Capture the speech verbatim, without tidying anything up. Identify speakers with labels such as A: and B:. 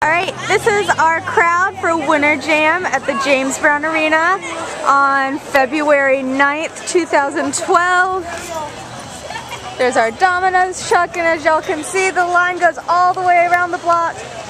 A: Alright, this is our crowd for Winter Jam at the James Brown Arena on February ninth, two thousand twelve. There's our dominoes truck, and as y'all can see, the line goes all the way around the block.